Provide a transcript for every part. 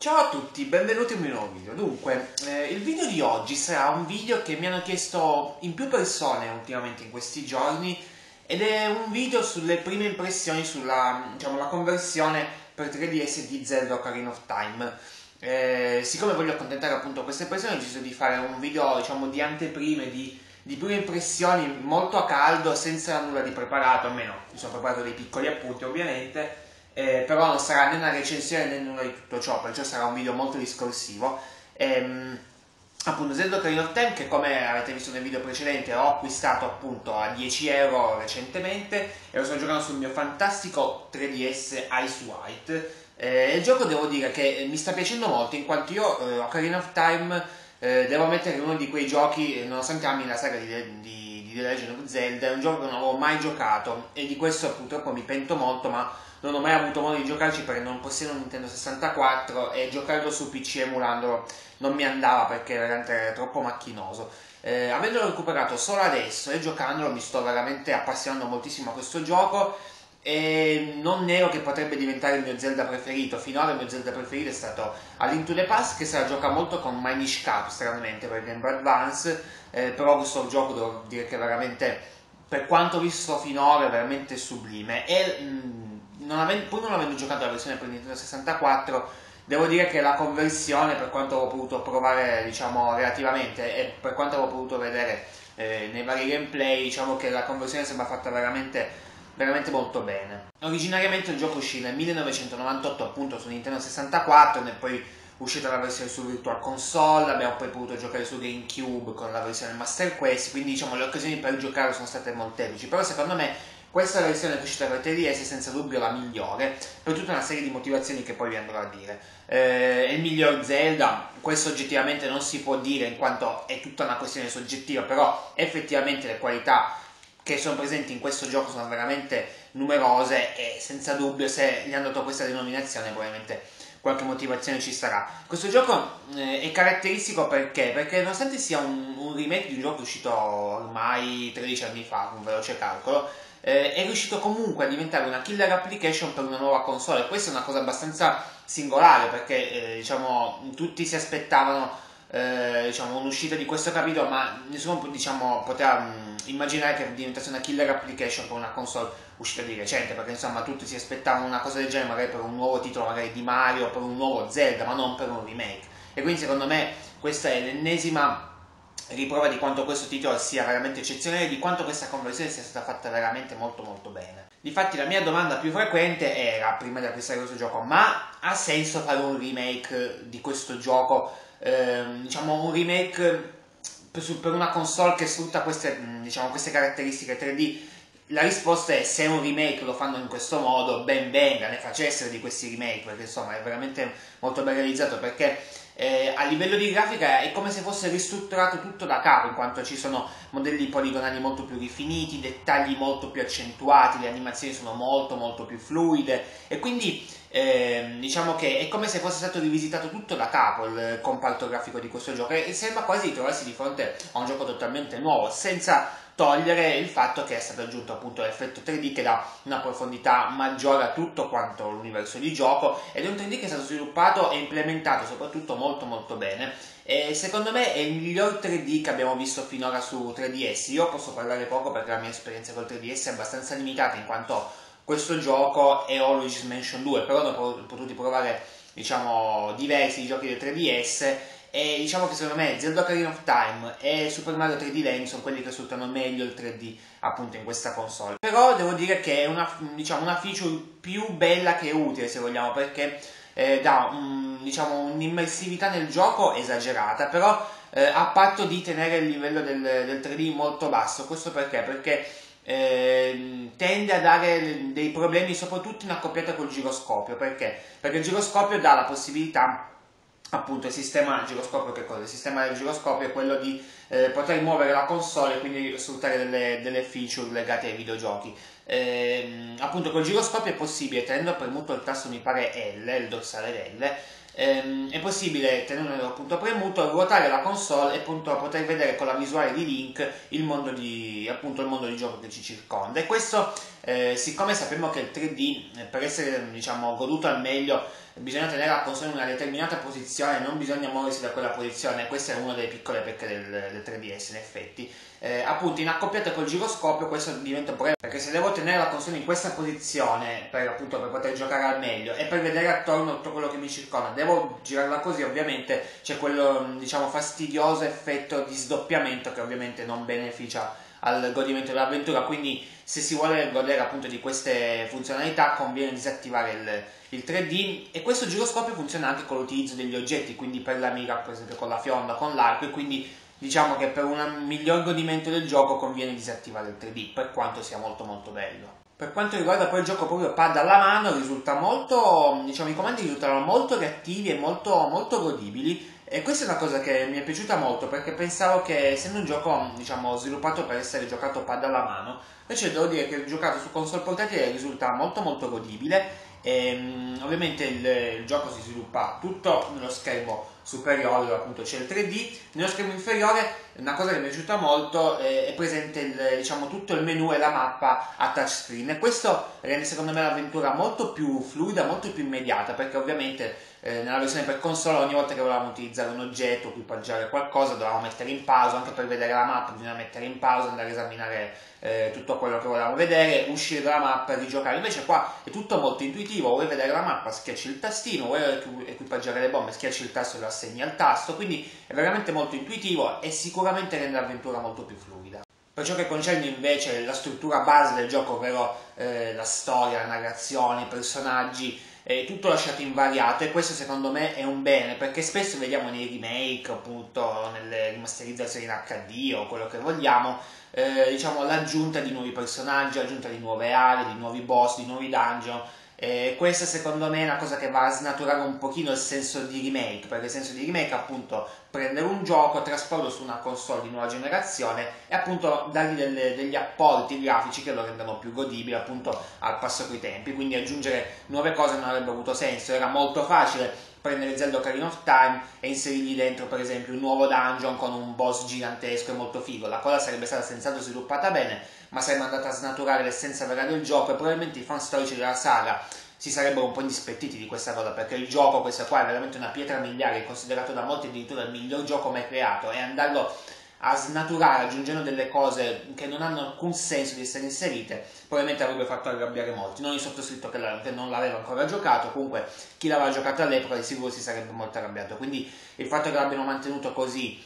Ciao a tutti, benvenuti in un nuovo video. Dunque, il video di oggi sarà un video che mi hanno chiesto in più persone ultimamente in questi giorni ed è un video sulle prime impressioni sulla, la conversione per 3DS di Zelda Ocarina of Time. Siccome voglio accontentare appunto queste persone, ho deciso di fare un video, di anteprime, di prime impressioni molto a caldo, senza nulla di preparato, almeno mi sono preparato dei piccoli appunti ovviamente. Però non sarà né una recensione né nulla di tutto ciò, perciò sarà un video molto discorsivo. Appunto Zelda Ocarina of Time, che come avete visto nel video precedente ho acquistato appunto a 10 euro recentemente e lo sto giocando sul mio fantastico 3DS Ice White. Il gioco devo dire che mi sta piacendo molto, in quanto io Ocarina of Time devo ammettere che è uno di quei giochi, nonostante ami la saga di The Legend of Zelda, è un gioco che non avevo mai giocato e di questo purtroppo mi pento molto, ma non ho mai avuto modo di giocarci perché non possiedo un Nintendo 64 e giocarlo su PC emulandolo non mi andava perché veramente era troppo macchinoso. Avendolo recuperato solo adesso e giocandolo mi sto veramente appassionando moltissimo a questo gioco e non nego che potrebbe diventare il mio Zelda preferito. Finora il mio Zelda preferito è stato A Link to the Past, che se la gioca molto con Minish Cap stranamente per Game Boy Advance, però questo gioco devo dire che veramente, per quanto visto finora, è veramente sublime e pur non avendo giocato la versione per Nintendo 64, devo dire che la conversione, per quanto avevo potuto provare relativamente e per quanto avevo potuto vedere nei vari gameplay, che la conversione sembra fatta veramente molto bene. Originariamente il gioco uscì nel 1998 appunto su Nintendo 64, e poi uscita la versione su Virtual Console, abbiamo poi potuto giocare su GameCube con la versione Master Quest, quindi le occasioni per giocare sono state molteplici, però secondo me questa versione che è uscita per 3DS è senza dubbio la migliore, per tutta una serie di motivazioni che poi vi andrò a dire. È il miglior Zelda, questo oggettivamente non si può dire in quanto è tutta una questione soggettiva, però effettivamente le qualità che sono presenti in questo gioco sono veramente numerose e senza dubbio se gli hanno dato questa denominazione probabilmente qualche motivazione ci sarà. Questo gioco è caratteristico perché nonostante sia un remake di un gioco uscito ormai 13 anni fa, con un veloce calcolo, è riuscito comunque a diventare una killer application per una nuova console. Questa è una cosa abbastanza singolare perché tutti si aspettavano un'uscita di questo capitolo, ma nessuno poteva immaginare che diventasse una killer application per una console uscita di recente, perché insomma tutti si aspettavano una cosa del genere magari per un nuovo titolo magari di Mario, per un nuovo Zelda, ma non per un remake. E quindi secondo me questa è l'ennesima riprova di quanto questo titolo sia veramente eccezionale e di quanto questa conversione sia stata fatta veramente molto molto bene. Difatti la mia domanda più frequente era, prima di acquistare questo gioco, ma ha senso fare un remake di questo gioco? Un remake per una console che sfrutta queste caratteristiche 3D? La risposta è: se un remake lo fanno in questo modo, ben venga, ne facessero di questi remake, perché insomma è veramente molto ben realizzato, perché a livello di grafica è come se fosse ristrutturato tutto da capo, in quanto ci sono modelli poligonali molto più rifiniti, dettagli molto più accentuati, le animazioni sono molto più fluide e quindi che è come se fosse stato rivisitato tutto da capo il comparto grafico di questo gioco e sembra quasi di trovarsi di fronte a un gioco totalmente nuovo, senza togliere il fatto che è stato aggiunto appunto l'effetto 3D che dà una profondità maggiore a tutto quanto l'universo di gioco, ed è un 3D che è stato sviluppato e implementato soprattutto molto bene e secondo me è il miglior 3D che abbiamo visto finora su 3DS. Io posso parlare poco perché la mia esperienza col 3DS è abbastanza limitata, in quanto questo gioco è Luigi's Mansion 2, però ne ho potuti provare diversi giochi del 3DS e che secondo me Zelda Ocarina of Time e Super Mario 3D Land sono quelli che sfruttano meglio il 3D appunto in questa console. Però devo dire che è una feature più bella che utile, se vogliamo, perché dà un'immersività nel gioco esagerata, però a patto di tenere il livello del 3D molto basso. Questo perché tende a dare dei problemi soprattutto in accoppiata col giroscopio. Perché il giroscopio dà la possibilità, appunto, il sistema giroscopio che cosa? Il sistema del giroscopio è quello di poter muovere la console e quindi sfruttare delle feature legate ai videogiochi. Appunto col giroscopio è possibile, tenendo premuto il tasto mi pare L, il dorsale L, è possibile, tenendo appunto premuto, ruotare la console e appunto poter vedere con la visuale di Link il mondo di gioco che ci circonda. E questo, siccome sappiamo che il 3D per essere goduto al meglio bisogna tenere la console in una determinata posizione, non bisogna muoversi da quella posizione. Questa è una delle piccole pecche del 3DS, in effetti. Appunto, in accoppiata col giroscopio questo diventa un problema, perché se devo tenere la console in questa posizione per poter giocare al meglio e per vedere attorno tutto quello che mi circonda, devo girarla così, ovviamente c'è quello, diciamo, fastidioso effetto di sdoppiamento che ovviamente non beneficia al godimento dell'avventura. Quindi se si vuole godere appunto di queste funzionalità conviene disattivare il 3D, e questo giroscopio funziona anche con l'utilizzo degli oggetti, quindi per la mira, per esempio con la fionda, con l'arco, e quindi diciamo che per un miglior godimento del gioco conviene disattivare il 3D, per quanto sia molto molto bello. Per quanto riguarda poi il gioco proprio pad alla mano, risulta molto, diciamo, i comandi risultano molto reattivi e molto, molto godibili, e questa è una cosa che mi è piaciuta molto, perché pensavo che, essendo un gioco, diciamo, sviluppato per essere giocato pad alla mano, invece devo dire che giocato su console portatile risulta molto molto godibile. Ovviamente il gioco si sviluppa tutto nello schermo superiore, dove appunto c'è il 3D. Nello schermo inferiore, una cosa che mi è piaciuta molto, è presente diciamo, tutto il menu e la mappa a touchscreen, e questo rende secondo me l'avventura molto più fluida, molto più immediata, perché ovviamente nella versione per console ogni volta che volevamo utilizzare un oggetto, equipaggiare qualcosa, dovevamo mettere in pausa, anche per vedere la mappa bisogna mettere in pausa, andare a esaminare tutto quello che volevamo vedere, uscire dalla mappa e rigiocare. Invece qua è tutto molto intuitivo: vuoi vedere la mappa, schiacci il tastino; vuoi equipaggiare le bombe, schiacci il tasto e lo assegni al tasto. Quindi è veramente molto intuitivo e sicuramente rende l'avventura molto più fluida. Per ciò che concerne invece la struttura base del gioco, ovvero la storia, la narrazione, i personaggi, tutto lasciato invariato, e questo secondo me è un bene, perché spesso vediamo nei remake, appunto nelle rimasterizzazioni in HD o quello che vogliamo, diciamo l'aggiunta di nuovi personaggi, l'aggiunta di nuove aree, di nuovi boss, di nuovi dungeon. Questa secondo me è una cosa che va a snaturare un pochino il senso di remake, perché il senso di remake è appunto prendere un gioco, trasporlo su una console di nuova generazione e appunto dargli degli apporti grafici che lo rendano più godibile, appunto al passo coi tempi. Quindi aggiungere nuove cose non avrebbe avuto senso. Era molto facile prendere Zelda Ocarina of Time e inserirgli dentro per esempio un nuovo dungeon con un boss gigantesco e molto figo. La cosa sarebbe stata senz'altro sviluppata bene, ma sarebbe andata a snaturare l'essenza vera del gioco, e probabilmente i fan storici della saga si sarebbero un po' indispettiti di questa cosa, perché il gioco, questa qua, è veramente una pietra miliare, è considerato da molti addirittura il miglior gioco mai creato, e andarlo a snaturare aggiungendo delle cose che non hanno alcun senso di essere inserite probabilmente avrebbe fatto arrabbiare molti. Non il sottoscritto che non l'aveva ancora giocato, comunque chi l'aveva giocato all'epoca di sicuro si sarebbe molto arrabbiato. Quindi il fatto che l'abbiano mantenuto così,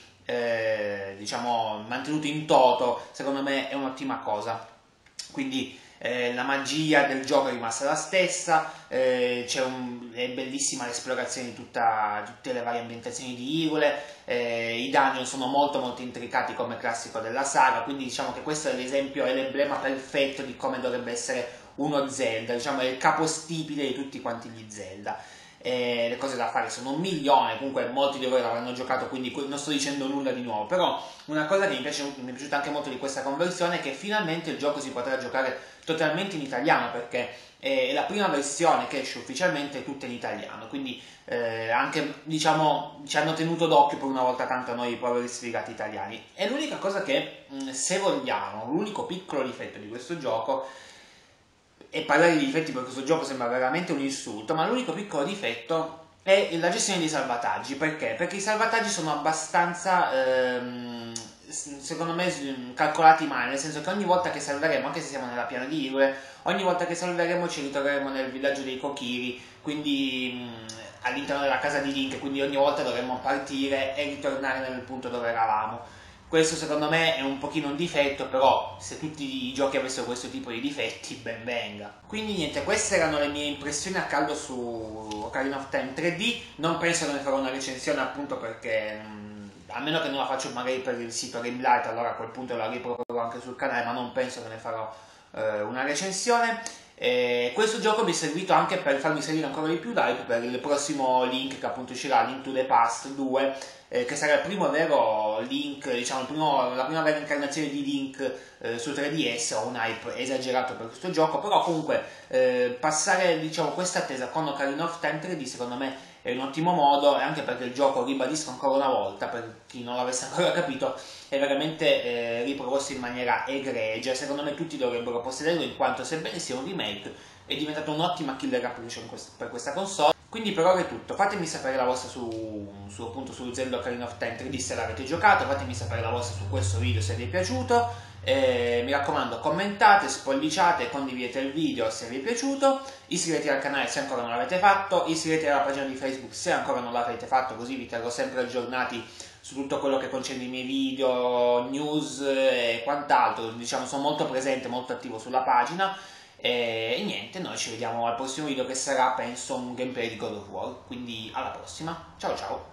diciamo mantenuto in toto, secondo me è un'ottima cosa. Quindi la magia del gioco è rimasta la stessa, è bellissima l'esplorazione di tutte le varie ambientazioni di Hyrule, i dungeon sono molto molto intricati come classico della saga, quindi diciamo che questo è l'esempio, è l'emblema perfetto di come dovrebbe essere uno Zelda, diciamo è il capostipite di tutti quanti gli Zelda. Le cose da fare sono un milione, comunque molti di voi l'avranno giocato, quindi non sto dicendo nulla di nuovo, però una cosa che mi è piaciuta anche molto di questa conversione è che finalmente il gioco si potrà giocare totalmente in italiano, perché è la prima versione che esce ufficialmente tutta in italiano, quindi anche diciamo ci hanno tenuto d'occhio per una volta tanto noi poveri sfigati italiani. E l'unica cosa che, se vogliamo, l'unico piccolo difetto di questo gioco, e parlare di difetti per questo gioco sembra veramente un insulto, ma l'unico piccolo difetto è la gestione dei salvataggi. Perché? Perché i salvataggi sono abbastanza, secondo me, calcolati male, nel senso che ogni volta che salveremo, anche se siamo nella piana di Hyrule, ogni volta che salveremo ci ritroveremo nel villaggio dei Kokiri, quindi all'interno della casa di Link, quindi ogni volta dovremmo partire e ritornare nel punto dove eravamo. Questo secondo me è un pochino un difetto, però se tutti i giochi avessero questo tipo di difetti, ben venga. Quindi niente, queste erano le mie impressioni a caldo su Ocarina of Time 3D. Non penso che ne farò una recensione, appunto perché, a meno che non la faccio magari per il sito Rimlight, allora a quel punto la riproporrò anche sul canale, ma non penso che ne farò una recensione. Questo gioco mi è servito anche per farmi salire ancora di più d'hype per il prossimo Link che appunto uscirà, Link to the Past 2, che sarà il primo vero Link, diciamo la prima vera incarnazione di Link su 3DS. Ho un hype esagerato per questo gioco, però comunque passare, diciamo, questa attesa con Ocarina of Time 3D secondo me è un ottimo modo, e anche perché il gioco, ribadisco ancora una volta, per chi non l'avesse ancora capito, è veramente riproposto in maniera egregia. Secondo me tutti dovrebbero possederlo, in quanto, sebbene sia un remake, è diventato un'ottima killer application per questa console. Quindi per ora è tutto, fatemi sapere la vostra appunto su Zelda Ocarina of Time 3D se l'avete giocato, fatemi sapere la vostra su questo video se vi è piaciuto. Mi raccomando, commentate, spolliciate, condividete il video se vi è piaciuto, iscrivetevi al canale se ancora non l'avete fatto, iscrivetevi alla pagina di Facebook se ancora non l'avete fatto, così vi terrò sempre aggiornati su tutto quello che concerne i miei video, news e quant'altro. Diciamo, sono molto presente, molto attivo sulla pagina. E niente, noi ci vediamo al prossimo video che sarà, penso, un gameplay di God of War. Quindi alla prossima, ciao ciao!